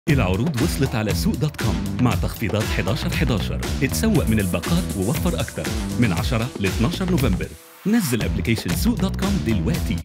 العروض وصلت على سوق دوت كوم مع تخفيضات 11/11. اتسوق من الباقات ووفر أكتر من 10 ل 12 نوفمبر. نزل ابلكيشن سوق دوت كوم دلوقتي.